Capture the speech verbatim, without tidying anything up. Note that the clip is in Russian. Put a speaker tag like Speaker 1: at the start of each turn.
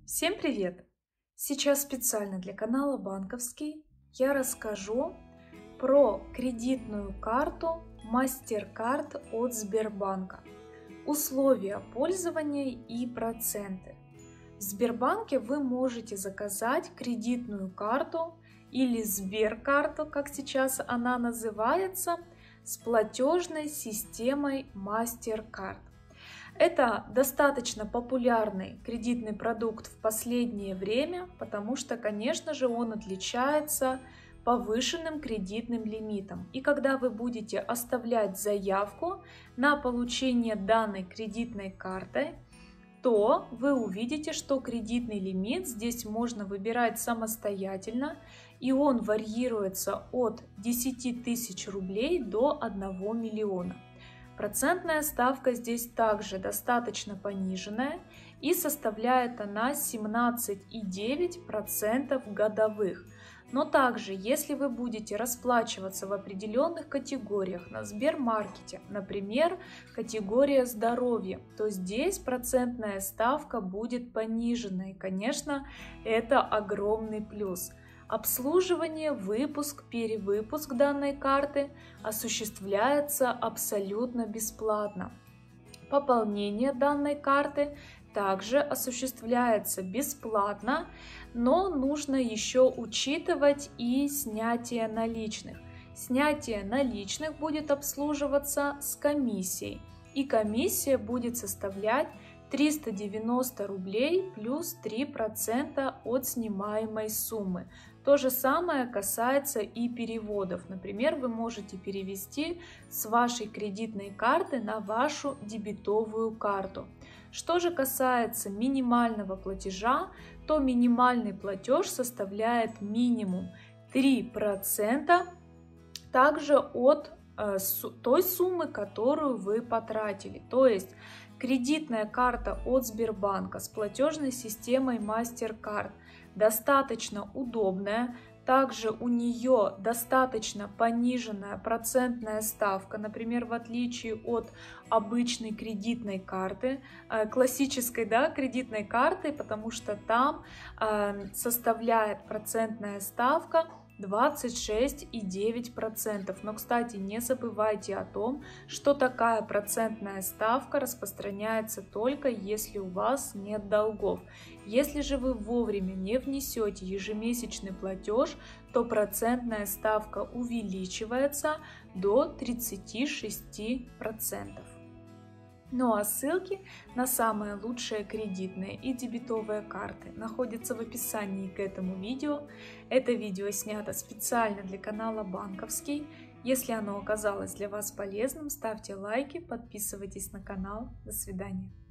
Speaker 1: Всем привет! Сейчас специально для канала Банковский я расскажу про кредитную карту MasterCard от Сбербанка. Условия пользования и проценты. В Сбербанке вы можете заказать кредитную карту или Сберкарту, как сейчас она называется, с платежной системой MasterCard. Это достаточно популярный кредитный продукт в последнее время, потому что, конечно же, он отличается повышенным кредитным лимитом. И когда вы будете оставлять заявку на получение данной кредитной карты, то вы увидите, что кредитный лимит здесь можно выбирать самостоятельно, и он варьируется от десяти тысяч рублей до одного миллиона. Процентная ставка здесь также достаточно пониженная, и составляет она семнадцать и девять десятых процента годовых. Но также, если вы будете расплачиваться в определенных категориях на Сбермаркете, например, категория здоровья, то здесь процентная ставка будет понижена. И, конечно, это огромный плюс. Обслуживание, выпуск, перевыпуск данной карты осуществляется абсолютно бесплатно. Пополнение данной карты также осуществляется бесплатно, но нужно еще учитывать и снятие наличных. Снятие наличных будет обслуживаться с комиссией, и комиссия будет составлять триста девяносто рублей плюс три процента от снимаемой суммы. То же самое касается и переводов. Например, вы можете перевести с вашей кредитной карты на вашу дебетовую карту. Что же касается минимального платежа, то минимальный платеж составляет минимум три процента также от э, той суммы, которую вы потратили. То есть кредитная карта от Сбербанка с платежной системой MasterCard достаточно удобная. Также у нее достаточно пониженная процентная ставка, например, в отличие от обычной кредитной карты, классической, да, кредитной карты, потому что там э, составляет процентная ставка двадцать шесть и девять десятых процента. Но, кстати, не забывайте о том, что такая процентная ставка распространяется только если у вас нет долгов. Если же вы вовремя не внесете ежемесячный платеж, то процентная ставка увеличивается до тридцати шести процентов. Ну а ссылки на самые лучшие кредитные и дебетовые карты находятся в описании к этому видео. Это видео снято специально для канала Банковский. Если оно оказалось для вас полезным, ставьте лайки, подписывайтесь на канал. До свидания.